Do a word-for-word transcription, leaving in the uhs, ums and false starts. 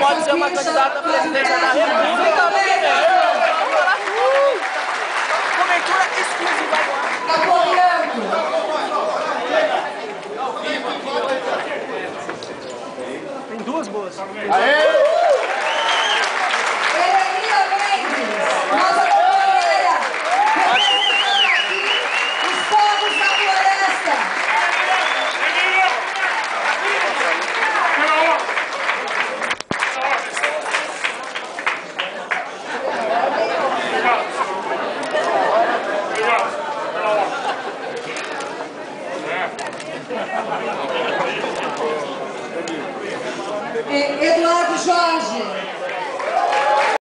pode ser uma candidata à presidência da República ano que vem. Cobertura exclusiva agora. Apoiando. Tem duas boas. Aê!